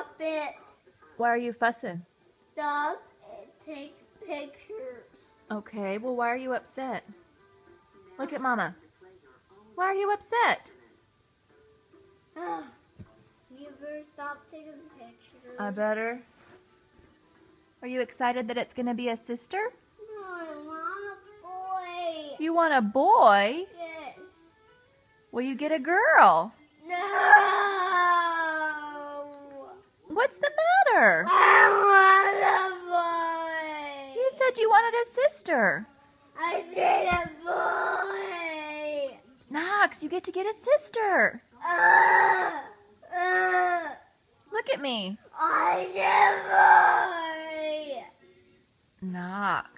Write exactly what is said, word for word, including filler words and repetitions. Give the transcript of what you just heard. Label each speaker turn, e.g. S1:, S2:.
S1: stop it.
S2: Why are you fussing?
S1: Stop and take pictures.
S2: Okay, well, why are you upset? Look at Mama. Why are you upset?
S1: You better stop taking pictures.
S2: I better. Are you excited that it's going to be a sister?
S1: No, I want a boy.
S2: You want a boy?
S1: Yes.
S2: Well, you get a girl.
S1: No.
S2: What's the matter?
S1: I want a boy.
S2: You said you wanted a sister.
S1: I said a boy.
S2: Knox, you get to get a sister.
S1: Uh, uh,
S2: Look at me.
S1: I said boy.
S2: Knox.